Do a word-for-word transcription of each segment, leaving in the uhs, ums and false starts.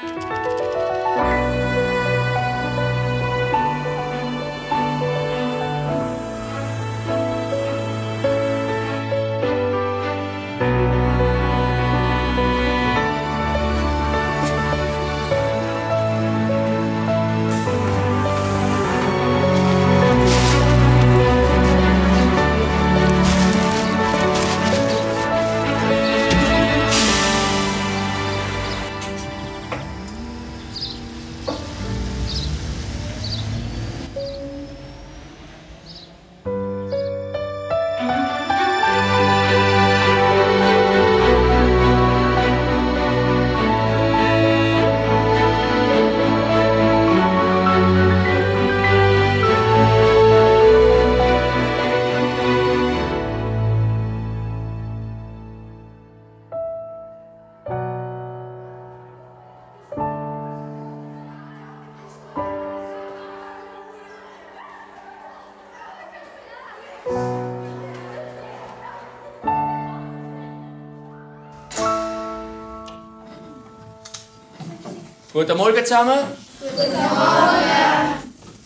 Guten Morgen zusammen. Guten Morgen.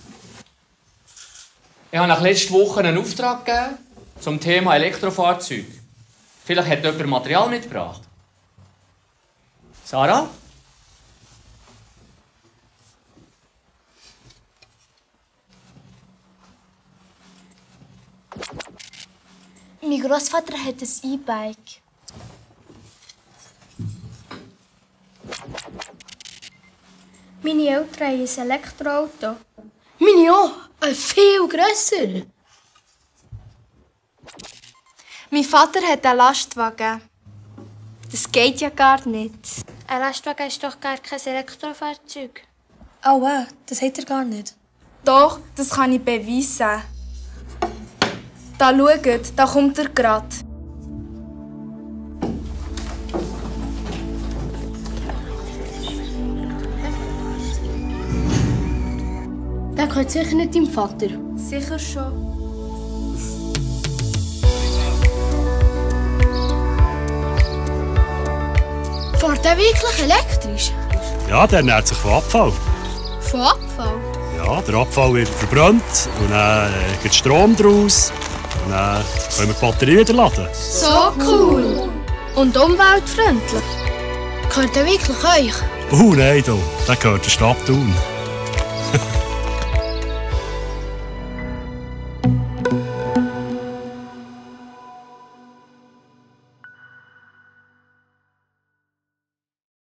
Ich habe nach letzter Woche einen Auftrag gegeben zum Thema Elektrofahrzeuge. Vielleicht hat jemand Material mitgebracht. Sarah? Mein Großvater hat ein E-Bike. Meine Eltern haben ein Elektroauto. Meine auch, ein viel grösser. Mein Vater hat einen Lastwagen. Das geht ja gar nicht. Ein Lastwagen ist doch gar kein Elektrofahrzeug. Oh, wow, das hat er gar nicht. Doch, das kann ich beweisen. Da schaut, da kommt er gerade. Der gehört sicher nicht deinem Vater. Sicher schon. Fährt der wirklich elektrisch? Ja, der ernährt sich von Abfall. Von Abfall? Ja, der Abfall wird verbrannt und dann äh, gibt Strom daraus. Und dann können wir die Batterie wieder laden. So cool! Und umweltfreundlich. Gehört der wirklich euch? Oh nein, da, der gehört der Stadt Thun.